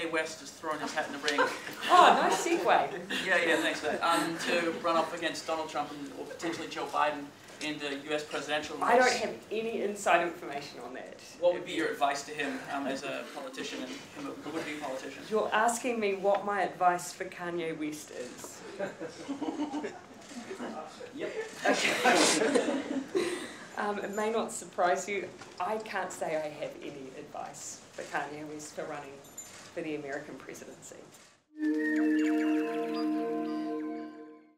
Kanye West has thrown his hat in the ring. Oh, nice segue. Yeah, thanks for that. To run up against Donald Trump or potentially Joe Biden in the U.S. presidential race. I don't have any inside information on that. What would be your advice to him as a politician and him a would-be politician? You're asking me what my advice for Kanye West is. Yep. Okay. It may not surprise you, I can't say I have any advice for Kanye West for running for the American presidency.